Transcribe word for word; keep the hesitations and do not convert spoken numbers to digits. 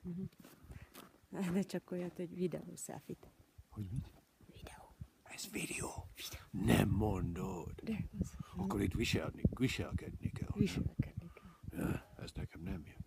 Uh-huh. De csak olyat, hogy videó selfie-t. Hogy mit? Videó. Ez videó? Videó. Nem mondod. De az. Akkor itt viselni, viselkedni kell. Viselkedni kell. Ja, ez nekem nem jön.